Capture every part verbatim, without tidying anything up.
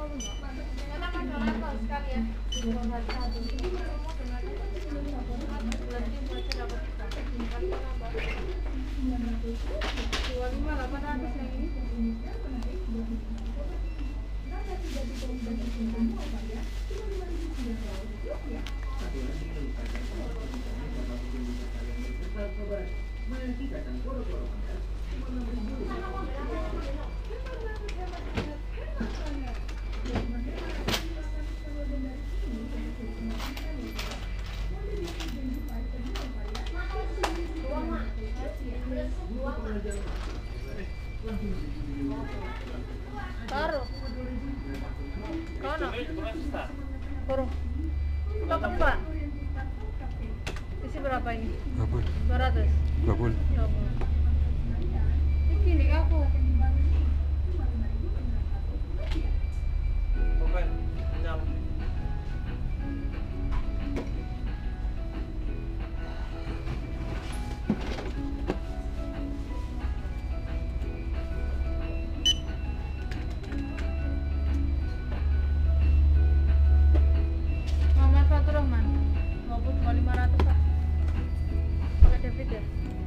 Taruh. Kono. Kurung. Potong, Pak. Isi berapa ini? dua ratus. dua puluh. Iki nih aku. Oke, nyam. lima ratus Pak. Pakai debit ya.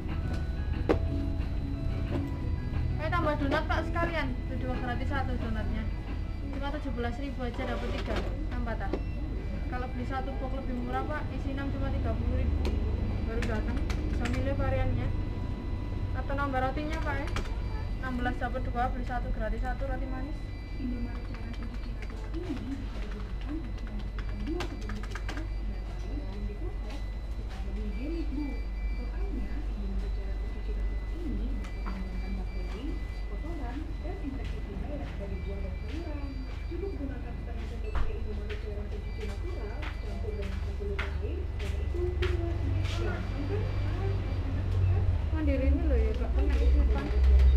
Eh tambah donat Pak sekalian. Dua gratis satu donatnya. Cuma tujuh belas ribu aja dapat tiga. Tambah tak? Kalau beli satu box lebih murah Pak, isi enam cuma tiga puluh ribu. Baru datang. Bisa milih variannya. Atau nambah rotinya Pak ya. enam belas dapat dua, beli satu gratis satu roti manis. Mandiri ini loh ya Pak, kena ikutan.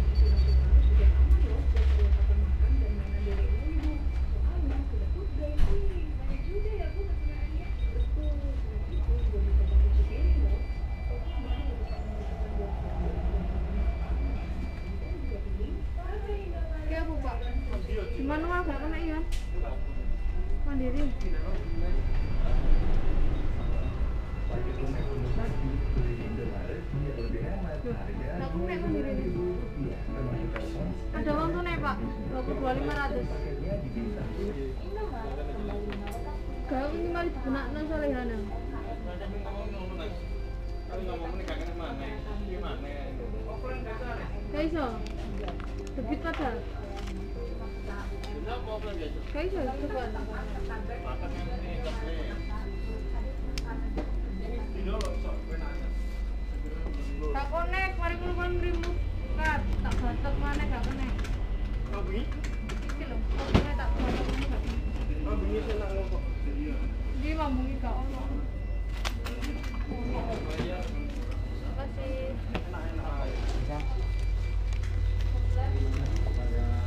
Ya Bu Pak, di manual gak kena ya? Mandiri. Ada uang tunai Pak, dua puluh dua lima ratus. Gak ini malah digunakan solehana. Gak iso. Debit padahal. Gak iso coba. Gak konek, mari kulon rimu kat, tak batok mana gak konek. Kau bunyi? Iki lho, konek tak batok ini gak konek. Kau bunyi senang lo kok. Dia mau bunyi gak ono. Terima kasih. Enak-enak.